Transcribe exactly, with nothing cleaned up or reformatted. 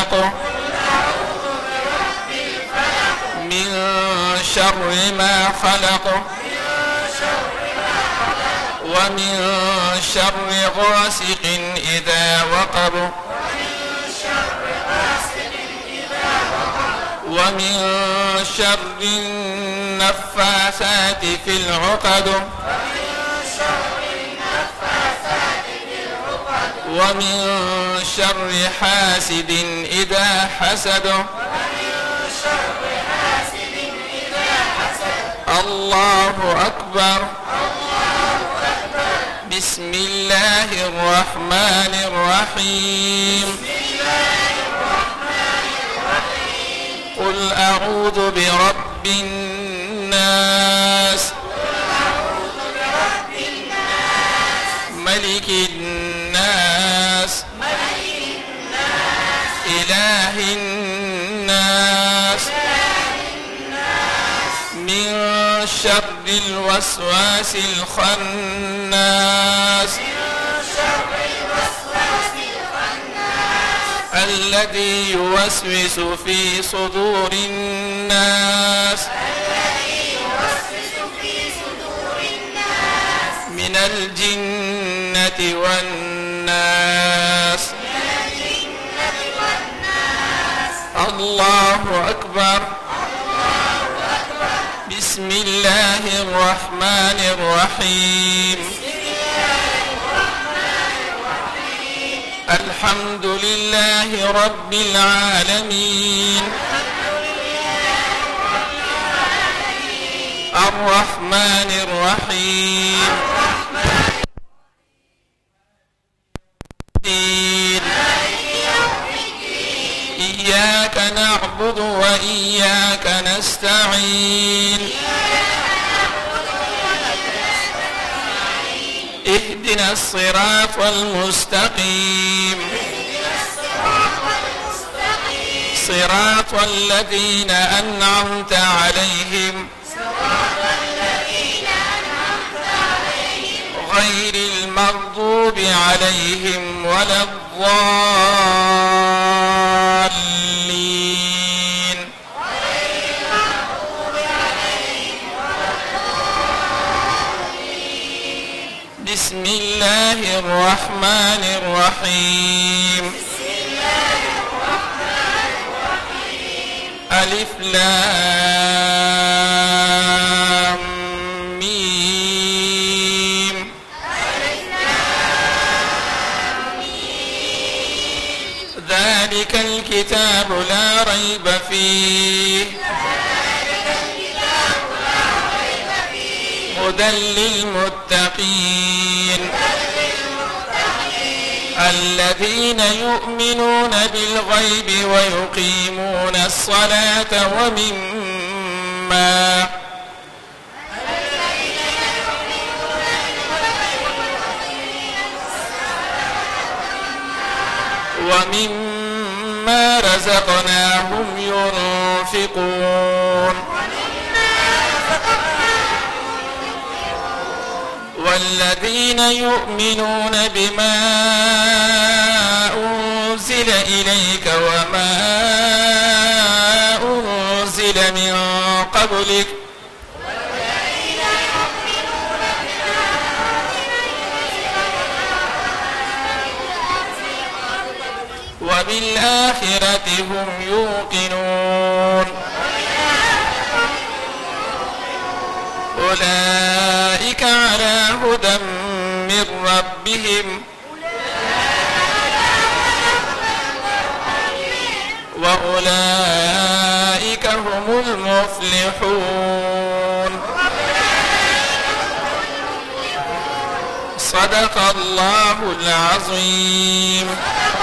فلق من شر ما خلق ومن شر غاسق إذا وقب ومن شر النفاثات في العقد ومن شر حاسد إذا حسد الله أكبر. بسم الله الرحمن الرحيم. قل أعوذ برب الناس ملك الناس إله الناس من شر الوسواس الخناس الذي يوسوس في صدور الناس من الجنة والناس. الله أكبر. بسم الله الرحمن الرحيم. الحمد لله رب العالمين الرحمن الرحيم إياك نعبد وإياك نستعين اهدنا الصراط المستقيم صراط الذين أنعمت عليهم غير المغضوب عليهم ولا الضالين. بسم الله الرحمن الرحيم. ألف لام ميم. ذلك الكتاب لا ريب فيه هدى للمتقين الذين يؤمنون بالغيب ويقيمون الصلاة ومما ومما رزقناهم ينفقون والذين يؤمنون بما أنزل إليك وما أنزل من قبلك وبالآخرة هم يوقنون أولئك على هدى من ربهم وأولئك هم المفلحون. صدق الله العظيم.